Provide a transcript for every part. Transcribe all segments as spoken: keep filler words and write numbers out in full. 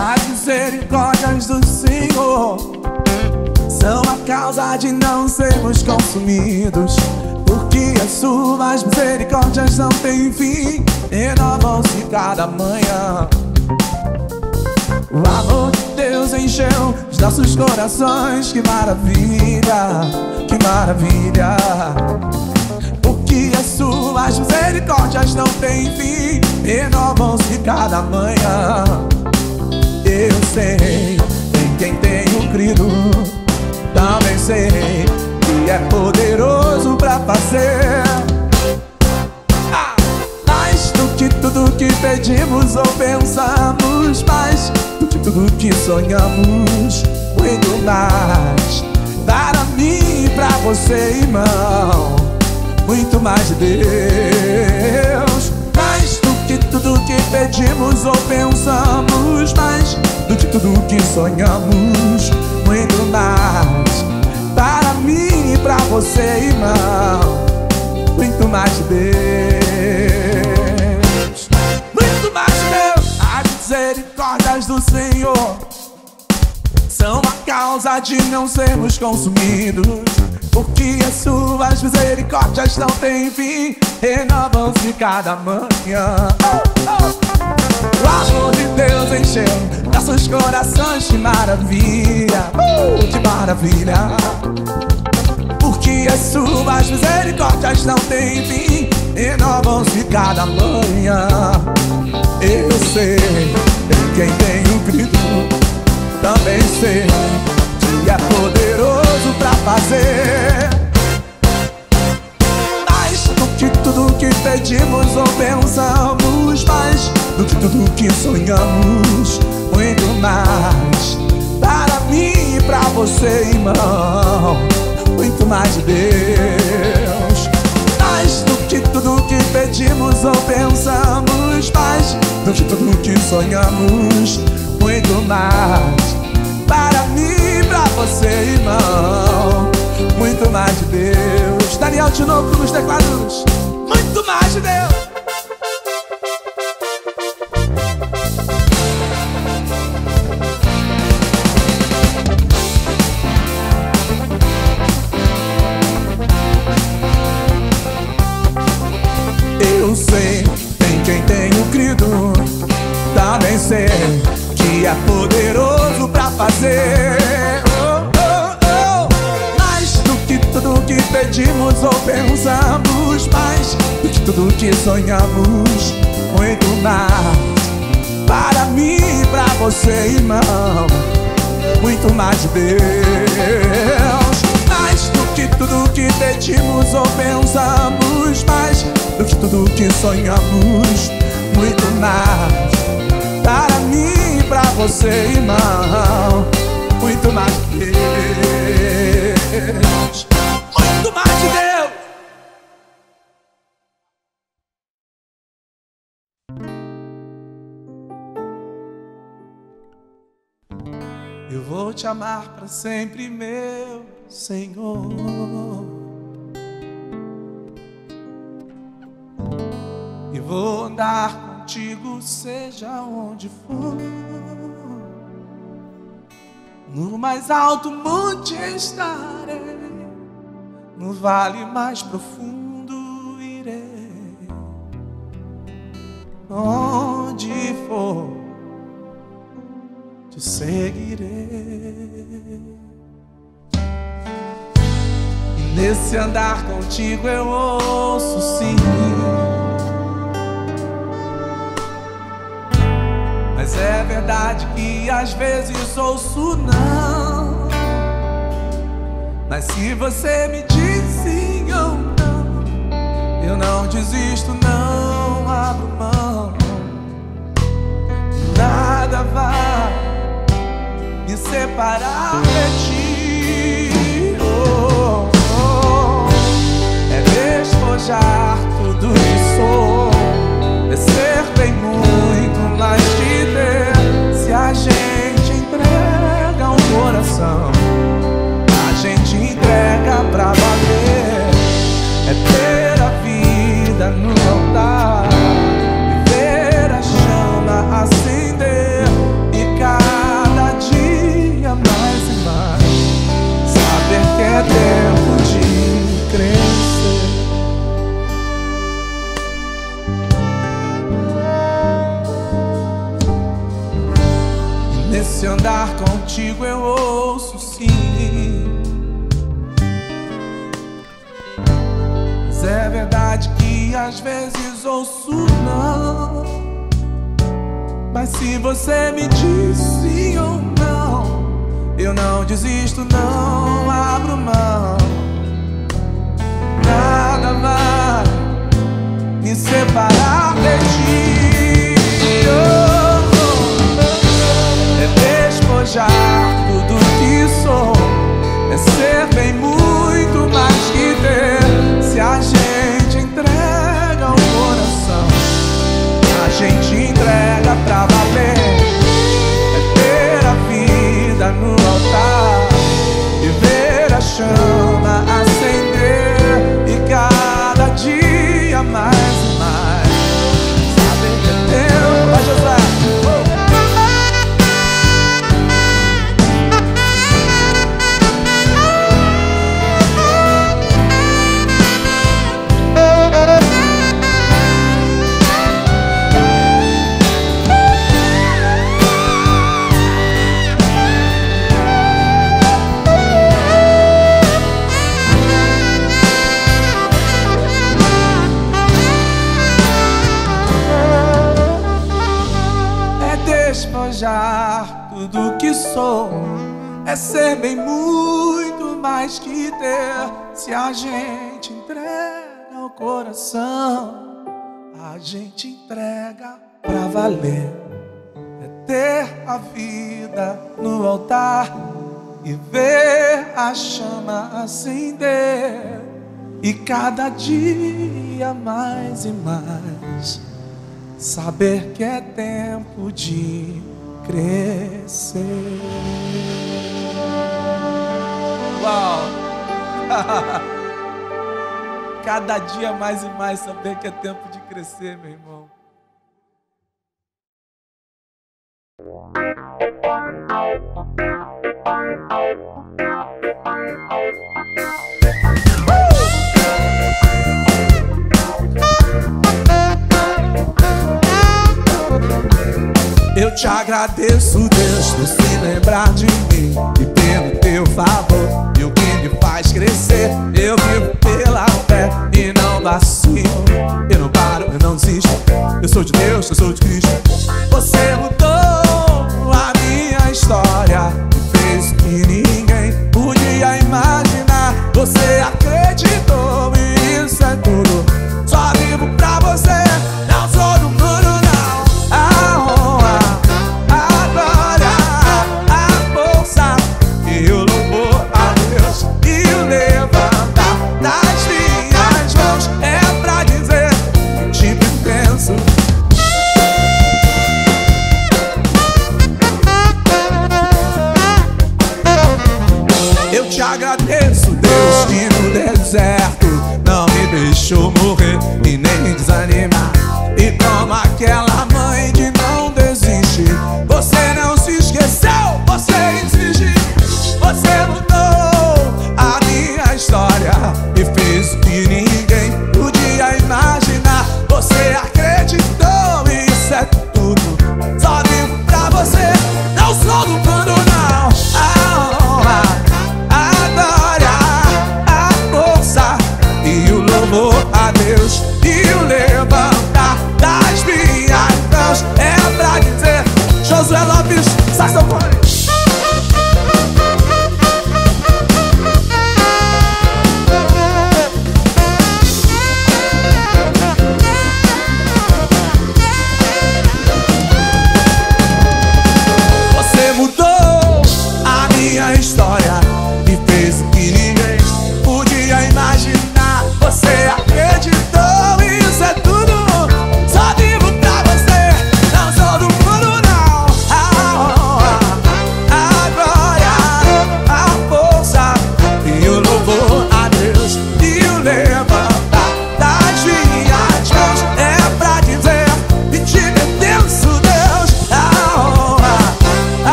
As misericórdias do Senhor são a causa de não sermos consumidos, porque as suas misericórdias não têm fim, renovam-se cada manhã. O amor de Deus encheu os nossos corações. Que maravilha, que maravilha. Porque as suas misericórdias não têm fim, renovam-se cada manhã. Eu sei em quem tenho crido, também sei que é poderoso pra fazer ah! mais do que tudo que pedimos ou pensamos, mais do que tudo que sonhamos, muito mais. Para mim e pra você, irmão, muito mais de Deus. Mais do que tudo que pedimos ou pensamos, mais do que tudo que sonhamos, muito mais. Para mim e pra você, irmão, muito mais de Deus. Muito mais de Deus. As misericórdias do Senhor são a causa de não sermos consumidos, porque as suas misericórdias não têm fim, renovam-se cada manhã. Oh, oh. O amor de Deus encheu nossos corações. Que maravilha, uh, que maravilha. Porque as suas misericórdias não têm fim, renovam-se cada manhã. Eu sei em quem tenho crido, também sei que é poderoso pra fazer mais do que tudo que pedimos ou pensamos, mais do que tudo que sonhamos, muito mais. Para mim e pra você, irmão, muito mais de Deus. Mais do que tudo que pedimos ou pensamos, mais do que tudo que sonhamos, muito mais. Para mim e pra você, irmão, muito mais de Deus. Daniel de novo nos teclados. Muito mais de Deus. Eu sei em quem tenho crido, também sei que é poderoso pra fazer oh, oh, oh. mais do que tudo que pedimos ou pensamos, mais do que tudo que sonhamos, muito mais. Para mim e pra você, irmão, muito mais de Deus. Mais do que tudo que pedimos ou pensamos, mais do que tudo que sonhamos, muito mais. Para mim e pra você, irmão, muito mais de Deus. Muito mais de Deus. Eu vou te amar pra sempre, meu Senhor. E vou andar contigo, seja onde for. No mais alto monte estarei, no vale mais profundo irei. Onde for, te seguirei. E nesse andar contigo eu ouço sim, mas é verdade que às vezes ouço não. Mas se você me diz sim ou não, eu não desisto, não abro mão. Nada vai me separar de ti. Oh, oh. É despojar tudo que sou, é ser bem muito mais que ter. Se a gente entrega um coração, a gente entrega pra valer. É ter a vida no altar. Nesse andar contigo eu ouço sim, mas é verdade que às vezes ouço não. Mas se você me diz sim ou não, eu não desisto, não abro mão. Nada vai me separar de ti. Oh, oh. É despojar tudo que sou, é ser bem muito mais que ter. Se a gente entrega o coração, a gente entrega pra valer. É ter a vida no altar e ver a chama acender, e cada dia mais e mais saber que é teu. Vai, Josué. Despojar tudo que sou, é ser bem muito mais que ter. Se a gente entrega o coração, a gente entrega pra valer. É ter a vida no altar e ver a chama acender, e cada dia mais e mais saber que é tempo de crescer. Uau! Cada dia mais e mais saber que é tempo de crescer, meu irmão. Eu te agradeço, Deus, por se lembrar de mim e pelo teu favor, e o que me faz crescer. Eu vivo pela fé e não vacilo. Eu não paro, eu não desisto. Eu sou de Deus, eu sou de Cristo. Você mudou a minha história e fez o que ninguém podia imaginar. Você acreditou e isso é tudo. Só vivo pra você, não sou do mundo, não. A honra, a glória, a força e o louvor a Deus, e o levantar das minhas mãos é pra dizer que te pertenço. Eu te agradeço, Deus, que no deserto não me deixou morrer e nem desanimar. E como aquela mãe que não desiste, você não se esqueceu, você insiste. Você mudou a minha história e fez o que ninguém podia imaginar. Você acreditou e isso é tudo. Só vivo pra você, não sou do mundo, não. A honra, a glória, a força e o louvor a Deus, e o levantar das minhas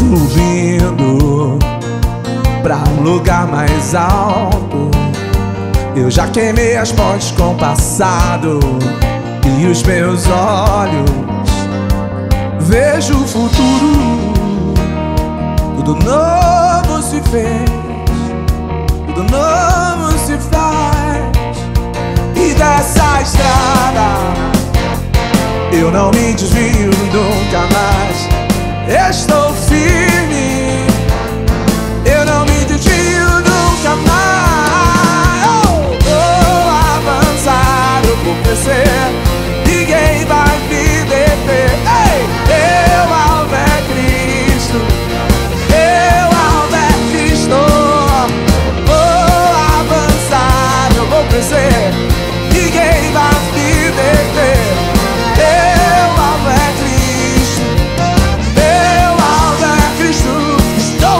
subindo pra um lugar mais alto. Eu já queimei as pontes com o passado e os meus olhos vejo o futuro. Tudo novo se fez, tudo novo se faz. E dessa estrada eu não me desvio nunca mais. Estou firme, eu não me desvio nunca mais. Oh, vou avançar, eu vou crescer, ninguém vai me deter. Ei, eu alvo é Cristo, eu alvo é Cristo. Vou avançar, eu vou crescer, ninguém vai me deter. Eu alvo é Cristo, eu alvo é Cristo. Estou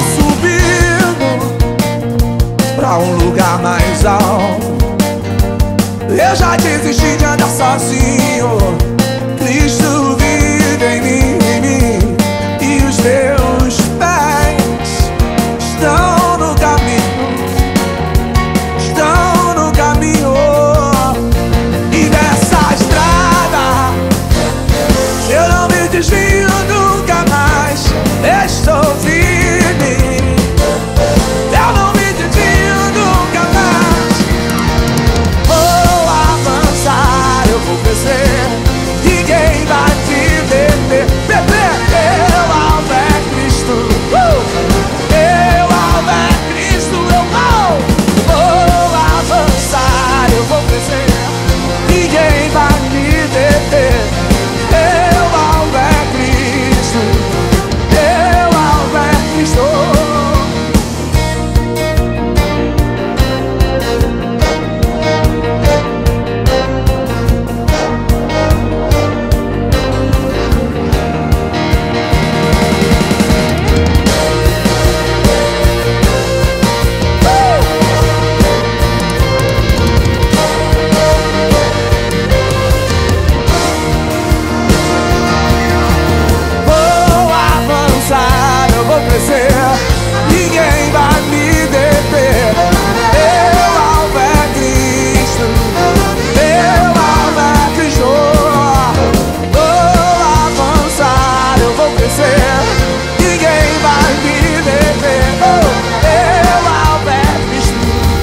subindo pra um lugar mais alto. Eu já desisti de andar sozinho. Cristo vive em mim, em mim, e os meus pés estão no caminho, estão no caminho. E dessa estrada eu não me desvio nunca mais. Estou firme, eu não me desvio nunca mais. Vou avançar, eu vou crescer, ninguém vai te deter. Bebê, eu alvo é Cristo, uh! Eu alvo é Cristo, eu vou. Vou avançar, eu vou crescer, ninguém vai me deter. Eu alvo é Cristo, eu alvo é Cristo. Ninguém vai me deter. Eu alvo é Cristo, eu alvo é Cristo. Vou avançar, eu vou crescer, ninguém vai me deter. Oh, eu alvo é Cristo,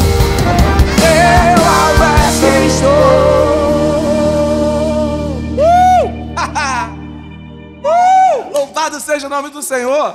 eu alvo é Cristo. uh! uh! Louvado seja o nome do Senhor.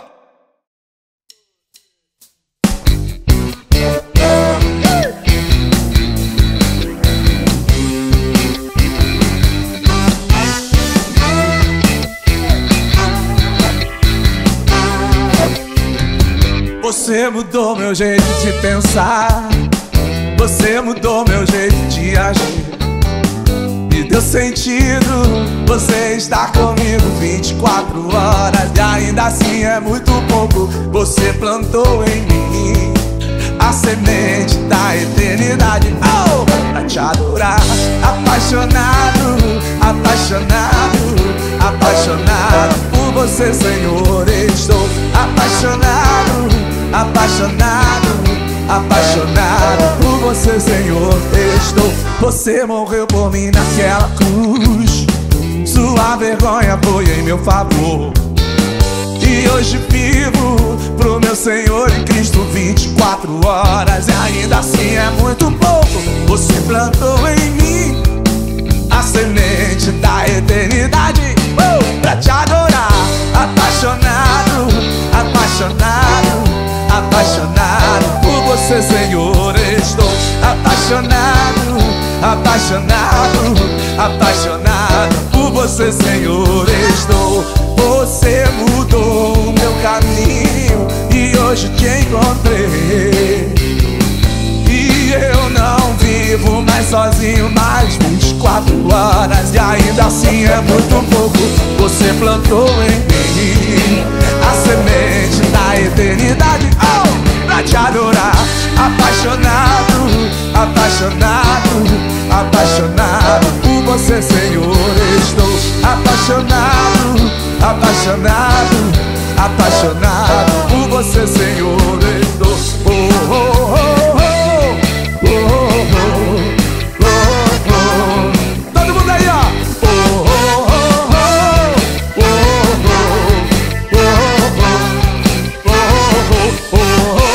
Você mudou meu jeito de pensar, você mudou meu jeito de agir, me deu sentido. Você está comigo vinte e quatro horas e ainda assim é muito pouco. Você plantou em mim a semente da eternidade, oh, pra te adorar. Apaixonado, apaixonado, apaixonado por você, Senhor. Estou apaixonado, apaixonado, apaixonado por você, Senhor. Estou. Você morreu por mim naquela cruz, sua vergonha foi em meu favor. E hoje vivo pro meu Senhor em Cristo vinte e quatro horas e ainda assim é muito pouco. Você plantou em mim a semente da eternidade, uh, pra te adorar. Apaixonado, apaixonado, apaixonado por você, Senhor. Estou apaixonado, apaixonado, apaixonado por você, Senhor. Estou. Você mudou o meu caminho e hoje te encontrei. E eu não vivo mais sozinho mais vinte e quatro horas e ainda assim é muito pouco. Você plantou em mim a semente da eternidade, oh, pra te adorar. Apaixonado, apaixonado, apaixonado por você, Senhor. Estou apaixonado, apaixonado, apaixonado por você, Senhor. Oh, oh, oh, oh, oh, oh, oh, oh, oh. Todo mundo aí, ó. Oh, oh, oh, oh, oh, oh, oh, oh, oh, oh,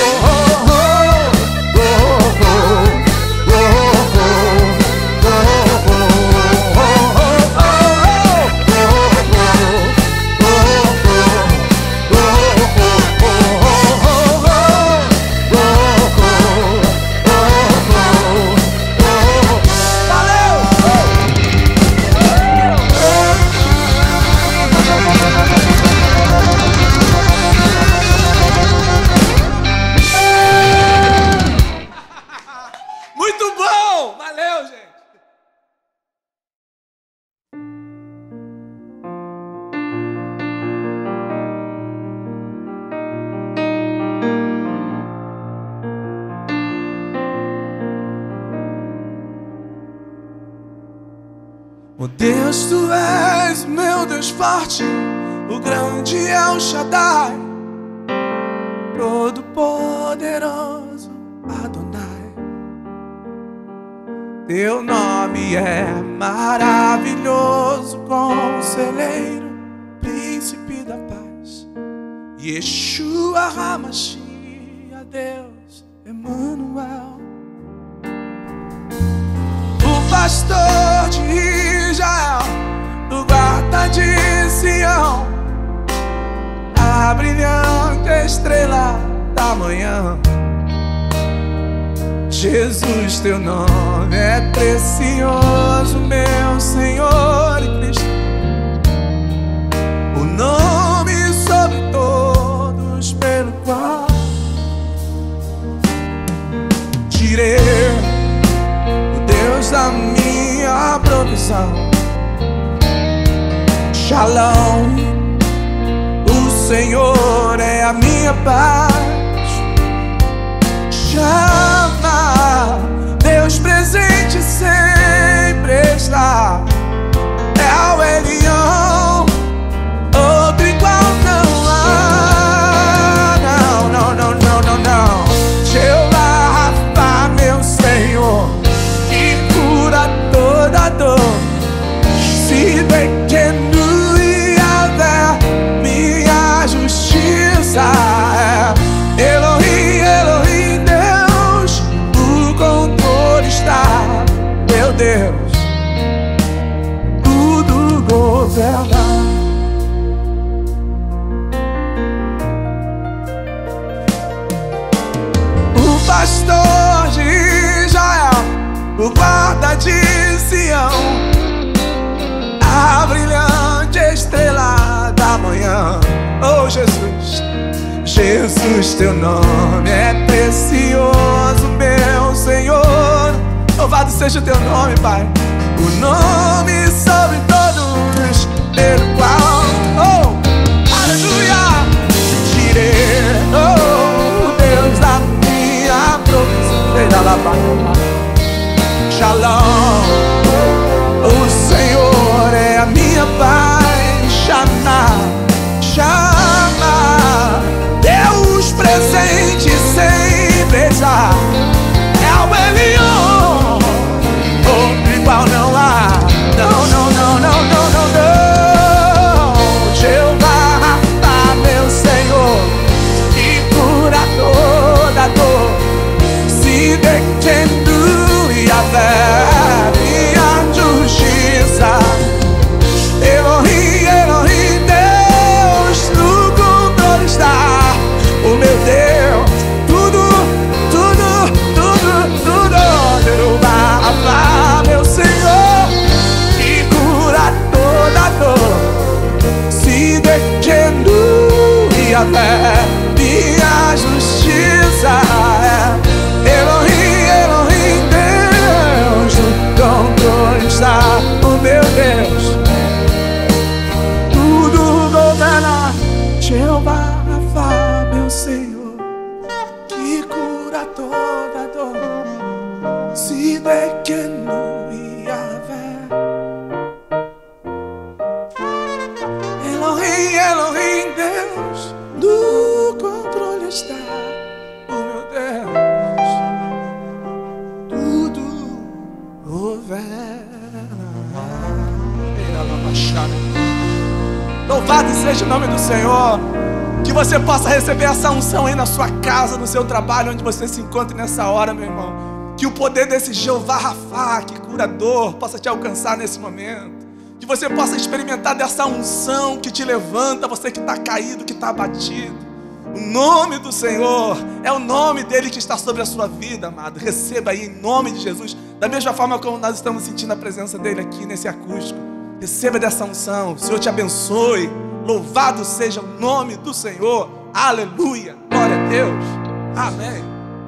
oh Deus, Tu és meu Deus forte, o grande El Shaddai, todo-poderoso Adonai. Teu nome é maravilhoso, conselheiro, príncipe da paz, Yeshua HaMashiach, Deus Emmanuel. O pastor de Israel, do guarda de Sião, a brilhante estrela da manhã. Jesus, Teu nome é precioso, meu Senhor e Cristo, o nome sobre todos pelo qual tirei, o Deus da minha provisão. Shalom, o Senhor é a minha paz. Chama, Deus presente sempre está. É o Elião, outro igual não há. Não, não, não, não, não, não. Jeová Rafa, meu Senhor, que cura toda dor. Se pequeno e Yahvé, minha justiça é. Elohim, Elohim, Deus, o controle está. Meu Deus, tudo governa. O pastor de Israel, o guarda de Sião, a brilhante estrela da manhã. Oh Jesus, Jesus, Teu nome é precioso, meu Senhor. Louvado seja o Teu nome, Pai, o nome sobre todos, pelo qual, oh, aleluia, tirei, oh, Deus da minha provisão. Shalom, o Senhor é a minha paz. Chama, chama, Deus presente sempre está. É o Elion, outro igual não há. Não, não, não, não, não, não, não. Jeová Rafa, meu Senhor, que cura toda dor. Se pequeno e Yahvé, minha justiça. Elohim, Elohim, Deus, no controle está. O meu Deus, tudo, tudo, tudo, tudo. Jeová Rafa, meu Senhor, que cura toda dor. Se pequeno e Yahvé, minha justiça é. Elohim, Elohim, Deus, no controle está. O meu Deus, tudo governa. Jeová Rafa, meu Senhor, que cura toda dor. Se pequeno e Yahvé. Elohim, Elohim, Deus, seja o nome do Senhor. Que você possa receber essa unção aí na sua casa, no seu trabalho, onde você se encontre nessa hora, meu irmão. Que o poder desse Jeová Rafá, que curador, possa te alcançar nesse momento. Que você possa experimentar dessa unção que te levanta, você que está caído, que está abatido. O nome do Senhor é o nome dele que está sobre a sua vida, amado. Receba aí em nome de Jesus. Da mesma forma como nós estamos sentindo a presença dele aqui nesse acústico. Receba dessa unção. O Senhor te abençoe. Louvado seja o nome do Senhor. Aleluia. Glória a Deus. Amém.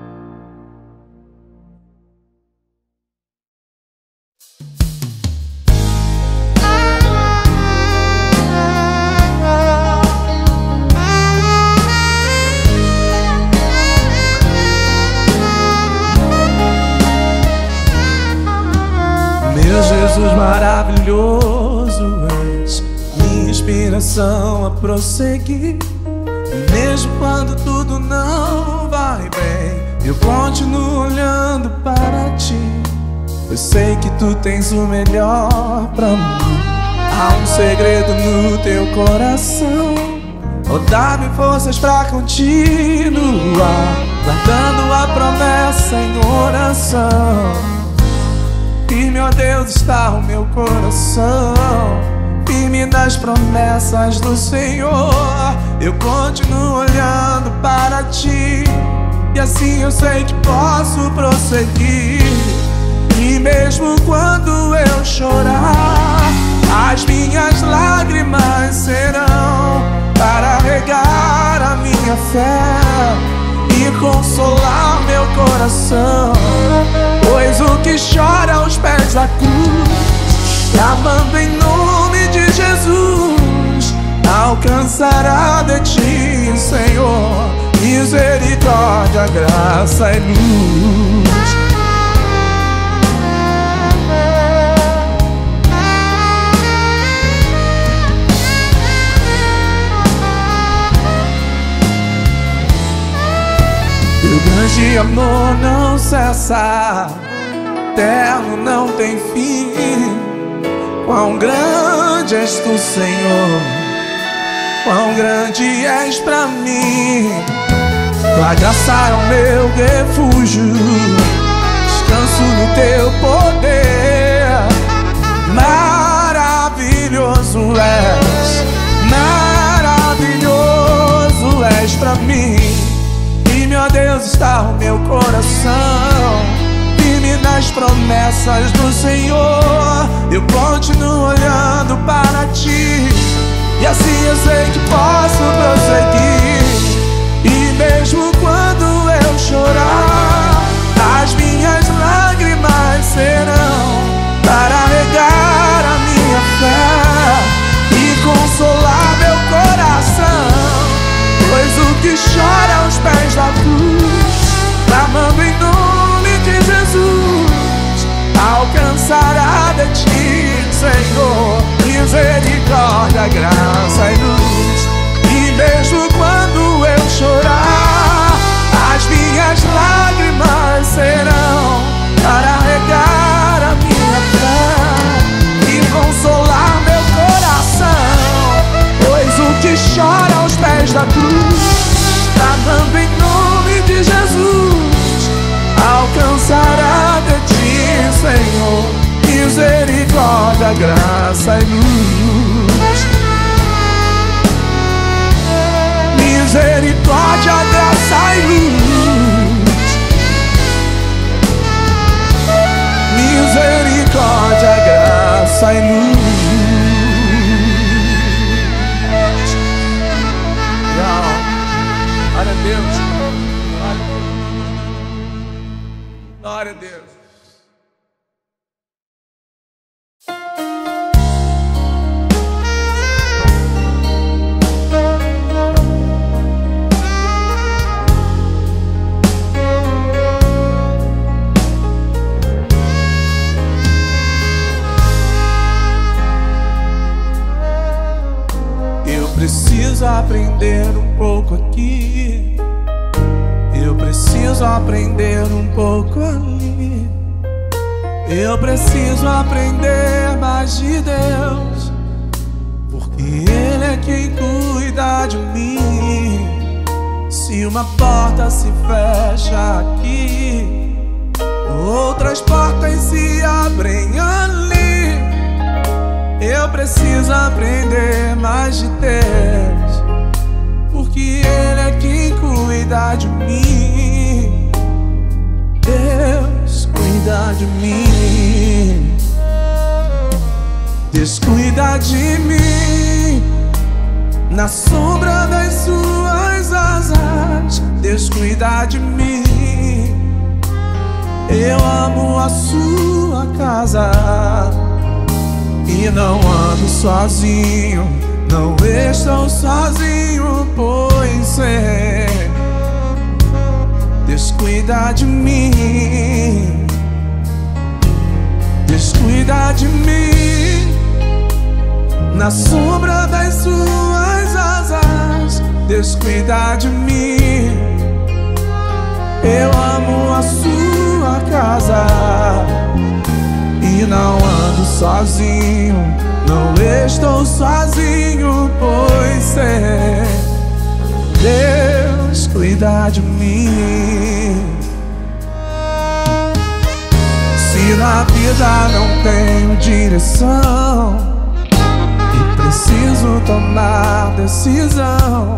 Meu Jesus maravilhoso, és minha inspiração a prosseguir. Mesmo quando tudo não vai bem, eu continuo olhando para ti. Eu sei que tu tens o melhor pra mim. Há um segredo no teu coração. Oh, dá-me forças pra continuar, guardando a promessa em oração. Firme, ó Deus, está o meu coração, firme nas promessas do Senhor. Eu continuo olhando para ti, e assim eu sei que posso prosseguir. E mesmo quando eu chorar, as minhas lágrimas serão para regar a minha fé e consolar meu coração. Pois o que chora aos pés da cruz, clamando em nome de Jesus, alcançará de ti, Senhor, misericórdia, graça e luz. Teu grande amor não cessa, eterno não tem fim. Quão grande és tu, Senhor, quão grande és pra mim. Tua graça é o meu refúgio, descanso no teu poder. Maravilhoso és, maravilhoso és pra mim. Firme, ó Deus, está o meu coração, firme nas promessas do Senhor. Eu continuo olhando para ti, e assim eu sei que posso prosseguir. E mesmo quando eu chorar, as minhas lágrimas serão para regar a minha fé e consolar meu coração. Pois o que chora aos pés da cruz, clamando em nome de Jesus, alcançará de ti, Senhor, misericórdia, graça e luz. E mesmo quando eu chorar, as minhas lágrimas serão para regar a minha fé e consolar meu coração. Pois o que chora aos pés da cruz, clamando em nome de Jesus, alcançará de ti, Senhor, misericórdia, graça e luz. Misericórdia, graça e luz. Misericórdia, graça e luz. Glória a Deus. Glória a Deus. Eu preciso aprender um pouco aqui, eu preciso aprender um pouco ali. Eu preciso aprender mais de Deus, porque Ele é quem cuida de mim. Se uma porta se fecha aqui, outras portas se abrem ali. Eu preciso aprender mais de Deus, porque Ele é quem cuida de mim. Deus cuida de mim. Deus cuida de mim. Na sombra das suas asas, Deus cuida de mim. Eu amo a sua casa e não ando sozinho, não estou sozinho, pois é. Deus cuida de mim. Deus cuida de mim. Na sombra das suas asas, Deus cuida de mim. Eu amo a sua casa e não ando sozinho, não estou sozinho, pois é. Deus cuida de mim. Se na vida não tenho direção e preciso tomar decisão,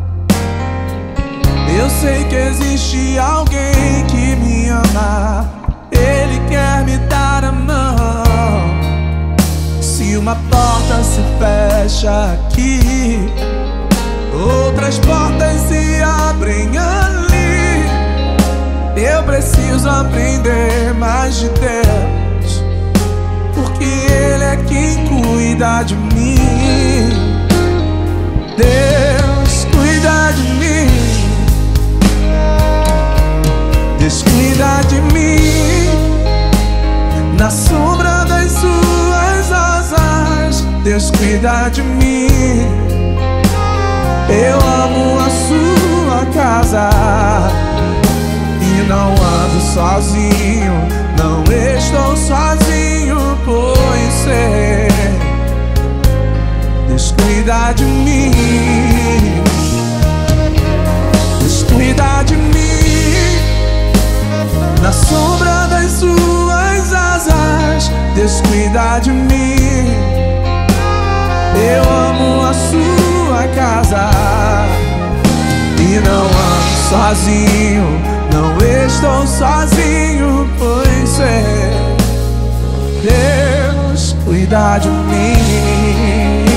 eu sei que existe alguém que me ama, Ele quer me dar a mão. Se uma porta se fecha aqui, outras portas se abrem ali. Eu preciso aprender mais de Deus, porque Ele é quem cuida de mim. Deus cuida de mim. Deus cuida de mim. Na sombra das suas asas, Deus cuida de mim. Eu amo a sua casa e não ando sozinho, não estou sozinho, pois é. Deus cuida de mim. Deus cuida de mim. Na sombra das suas asas, Deus cuida de mim. Eu amo a sua casa e não ando sozinho, não estou sozinho, pois é. Deus cuida de mim.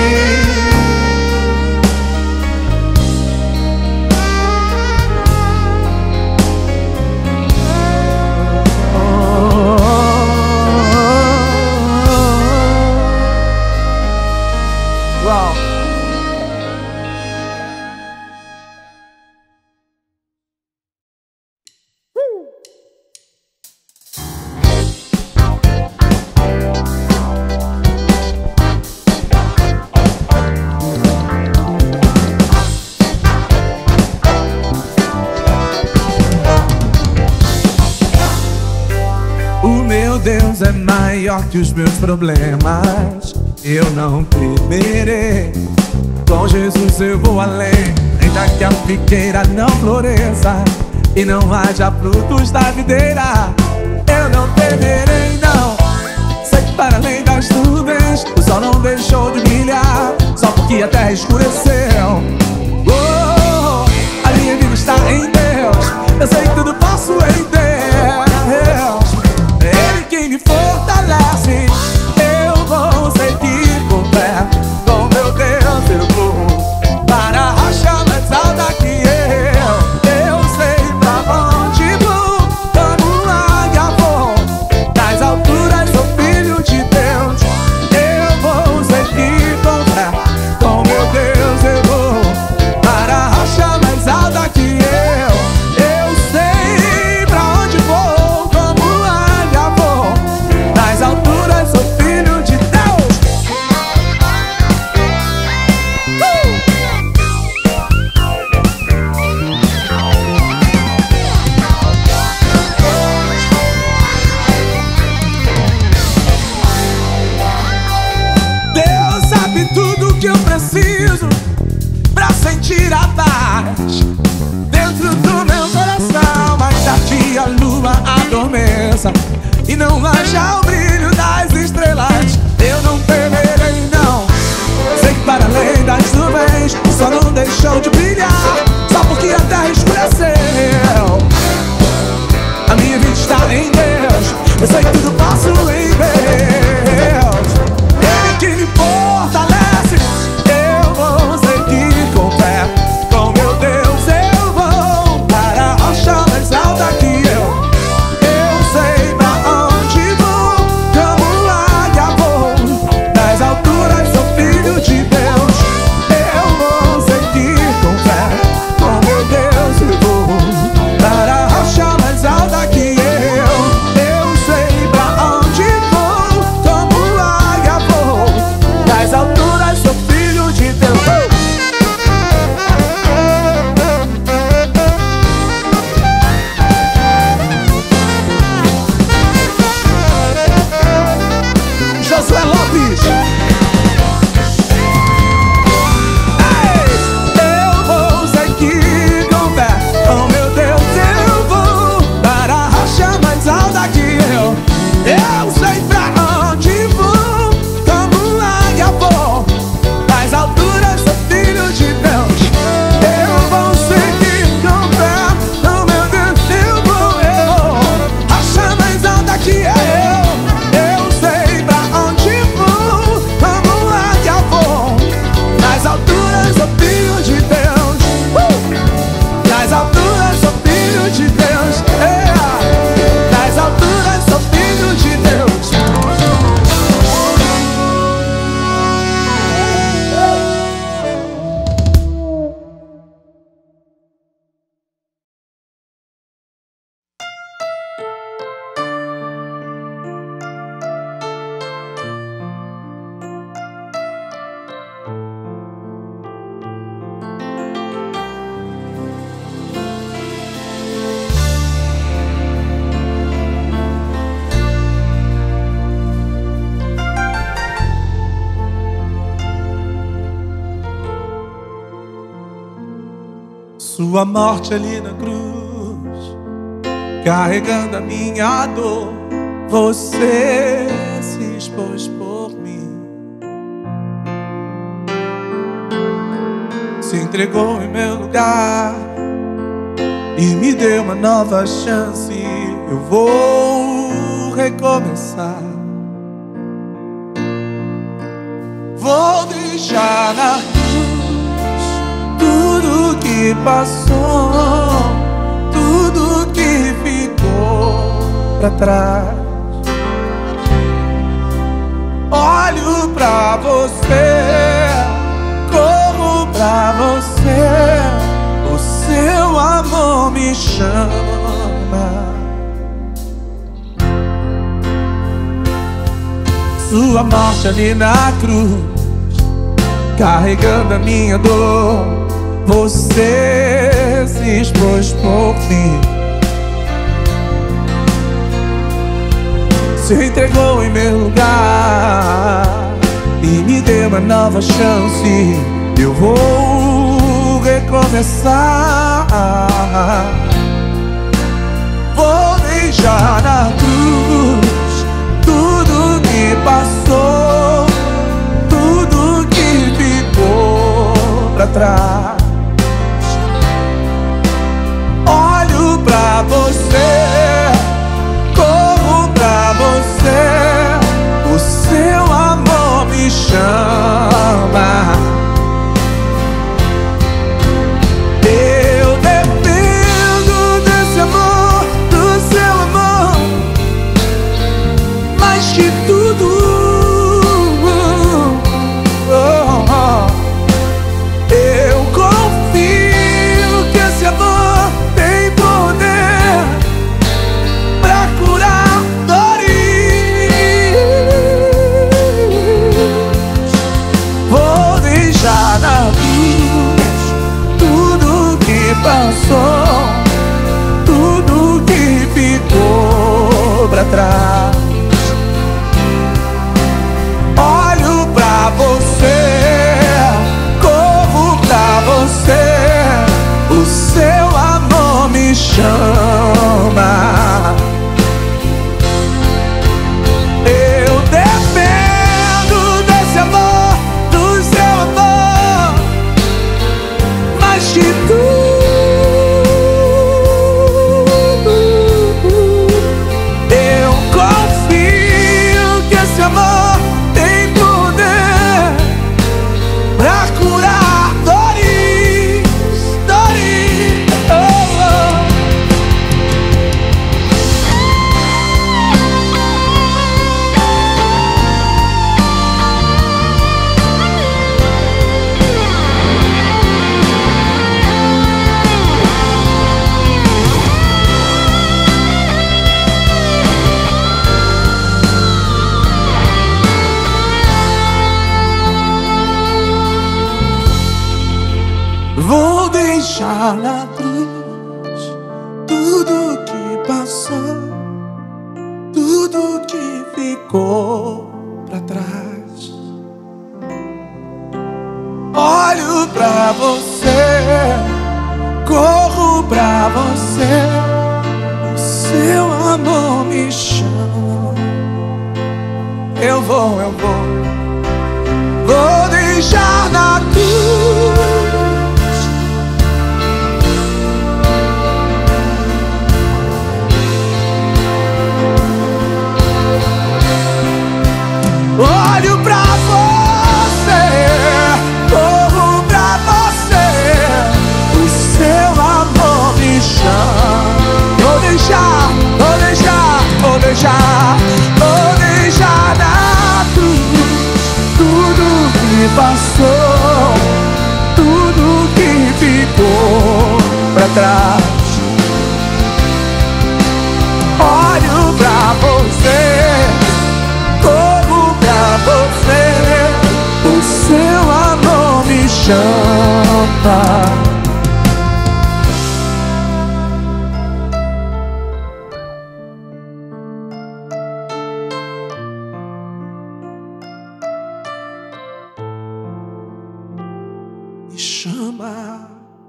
Deus é maior que os meus problemas. Eu não temerei. Com Jesus eu vou além. Ainda que a figueira não floresça e não haja frutos da videira, eu não temerei, não. Sei que para além das nuvens o sol não deixou de brilhar, só porque a terra escureceu. Oh, a minha vida está em Deus. Eu sei que tudo posso em Deus. Quem me fortalece, eu vou seguir com fé. Com meu Deus eu vou para a rocha mais alta que eu. Eu sei pra onde vou, como águia vou. Das alturas sou filho de Deus. Eu vou seguir com fé. Com meu Deus eu vou para a rocha mais alta que eu. como achar o brilho das estrelas. Eu não temerei não, sei que para além das nuvens o sol não deixou de brilhar, só porque a terra escureceu. A minha vida está em Deus, eu sei que tudo posso em Deus. Ele que me fortalece, eu vou seguir com fé. Com meu Deus eu vou para a rocha mais alta que eu. Eu sei pra onde vou, como águia vou. Das alturas sou filho de Deus. Eu vou seguir com fé. Com meu Deus eu vou para a rocha mais alta que eu. Eu sei pra onde vou, como águia vou. Das alturas sou filho de Deus. Josué Lopes. Ei, eu vou seguir com fé. Oh meu Deus, eu vou para a rocha mais alta que eu. Eu sei pra onde vou, como águia vou. Das alturas sou filho de Deus. Eu vou seguir com fé. Oh meu Deus, eu vou, eu vou. Rocha mais alta que eu. Eu sei pra onde vou, como águia vou. Nas alturas sou filho de Deus. Uh! Nas alturas sou filho de Deus. É. Nas alturas sou filho de Deus. Sua morte ali na cruz, carregando a minha dor, você se expôs por mim, se entregou em meu lugar e me deu uma nova chance. Eu vou recomeçar, vou deixar na tudo que passou, tudo que ficou pra trás. Olho pra você, corro pra você, o seu amor me chama. Sua morte ali na cruz, carregando a minha dor, você se expôs por mim, se entregou em meu lugar e me deu uma nova chance. Eu vou recomeçar, vou deixar na cruz tudo que passou, tudo que ficou pra trás. Olho pra você, corro pra você, o seu amor me chama. Eu dependo desse amor, do seu amor, mais que tudo. Oh, oh. Eu confio que esse amor tem poder pra curar dores. Vou deixar na cruz tudo que passou, tudo que ficou pra trás. Olho pra você, corro pra você, o seu amor me chama. deixar na cruz tudo que passou, tudo que ficou pra trás. Olho pra você, corro pra você, o seu amor me chama. Eu vou, eu vou, vou deixar na cruz olho pra você, corro pra você, o seu amor me chama. Vou deixar, vou deixar, vou deixar, vou deixar na cruz tudo que passou, tudo que ficou pra trás. Olho pra você, você, o seu amor me chama. Me chama.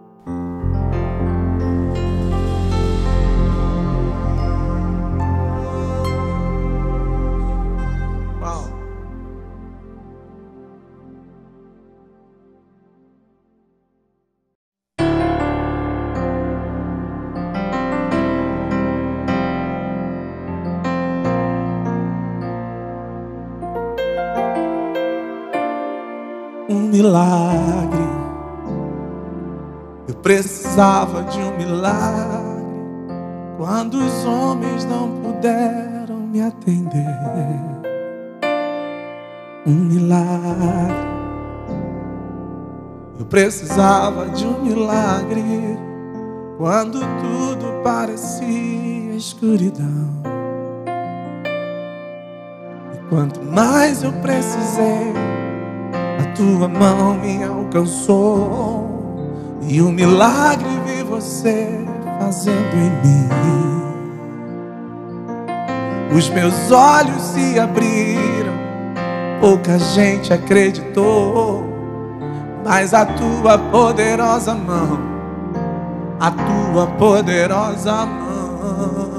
Um milagre, eu precisava de um milagre quando os homens não puderam me atender. Um milagre, eu precisava de um milagre quando tudo parecia escuridão. E quanto mais eu precisei, a tua mão me alcançou, e o milagre vi você fazendo em mim. Os meus olhos se abriram, pouca gente acreditou, mas a tua poderosa mão, a tua poderosa mão.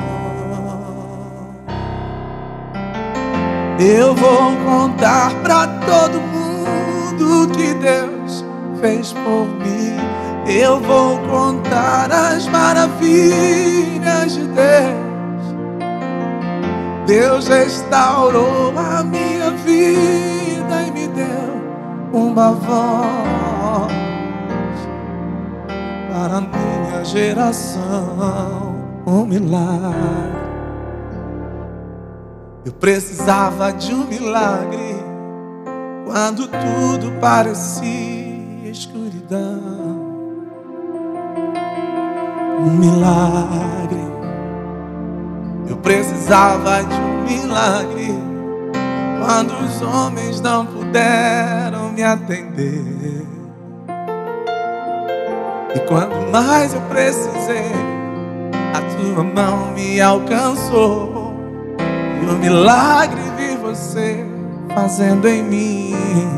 Eu vou contar pra todo mundo que Deus fez por mim. Eu vou contar as maravilhas de Deus. Deus restaurou a minha vida e me deu uma voz para a minha geração. Um milagre, eu precisava de um milagre quando tudo parecia escuridão. Um milagre, eu precisava de um milagre quando os homens não puderam me atender. E quando mais eu precisei, a tua mão me alcançou, e o milagre vi você fazendo em mim.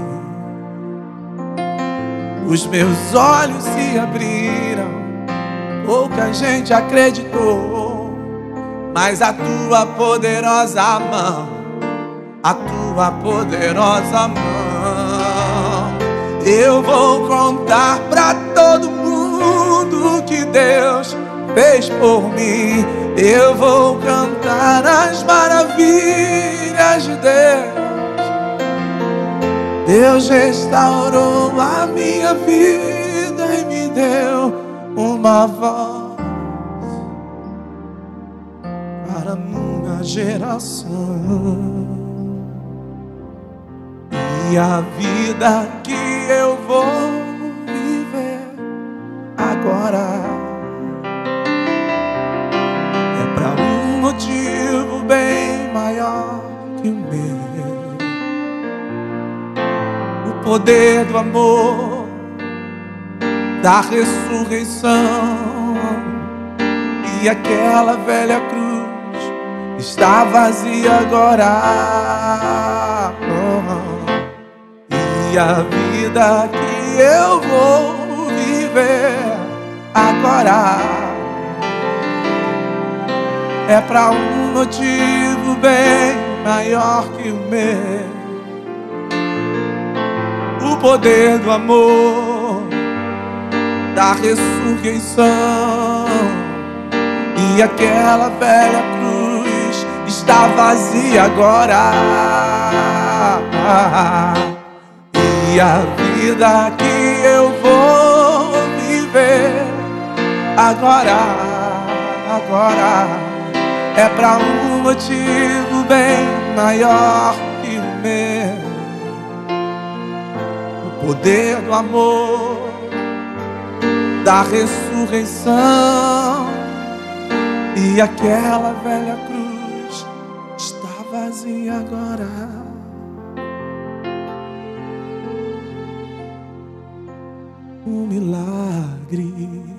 Os meus olhos se abriram, pouca gente acreditou, mas a tua poderosa mão, a tua poderosa mão. Eu vou contar pra todo mundo que Deus fez por mim. Eu vou cantar as maravilhas de Deus. Deus restaurou a minha vida e me deu uma voz para a minha geração. E a vida que eu vou viver agora é para um motivo bem maior que o meu. O poder do amor da ressurreição. E aquela velha cruz está vazia agora. E a vida que eu vou viver agora é pra um motivo bem maior que o meu. O poder do amor, da ressurreição. E aquela velha cruz está vazia agora. E a vida que eu vou viver agora, agora é pra um motivo bem maior que o meu. O poder do amor, da ressurreição. E aquela velha cruz está vazia agora. Um milagre.